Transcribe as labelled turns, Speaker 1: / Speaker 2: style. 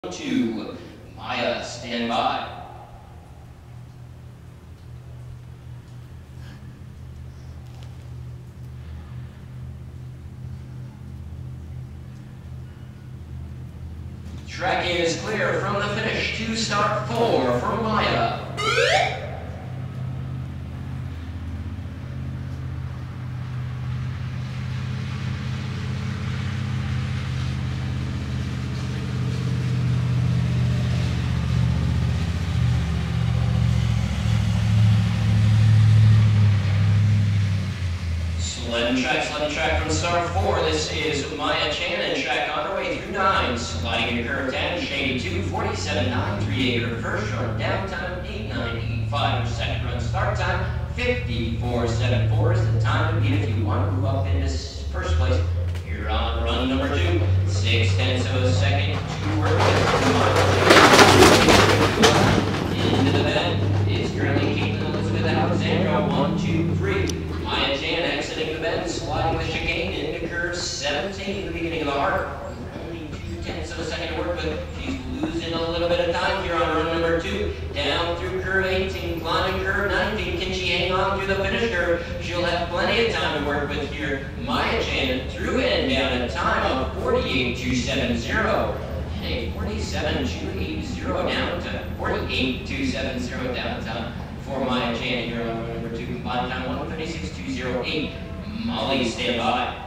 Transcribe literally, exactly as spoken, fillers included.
Speaker 1: Two, Maya, stand by. Track is clear from the finish to start four for Maya. Slim track, slim track from start four. This is Maya Chan, track on her way through nine. Sliding into curve ten, shady two, forty-seven nine, three eight her first run, down time eight nine eight five, her second run start time fifty-four seven four is the time to beat if you want to move up in this first place. You're on run number two, six tenths of a second to work with. Into the bend is currently Caitlin Elizabeth Alexandra, one, two, three. Maya Chan exiting the bend, sliding the chicane into curve seventeen, the beginning of the arc. Only two tenths of a second to work with. She's losing a little bit of time here on run number two. Down through curve eighteen, climbing curve nineteen. Can she hang on through the finish curve? She'll have plenty of time to work with here. Maya Chan through and down a time of forty-eight two seventy. Hey, forty-seven two eighty down to forty-eight two seventy down time for Maya Chan here on run number two. Combined time one thirty-six two oh eight. Molly, stand by.